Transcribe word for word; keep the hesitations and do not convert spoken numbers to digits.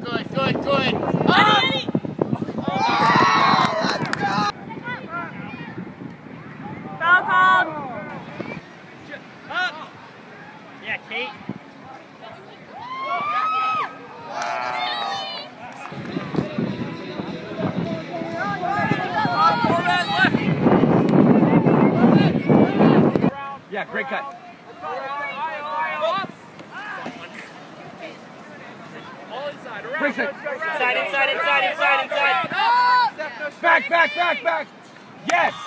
good, good, good. Oh! Foul called. Up. Yeah, Kate. Yeah, great cut. All inside, around. Breaks it. Inside, inside, inside, inside, inside. Back, back, back, back. Yes.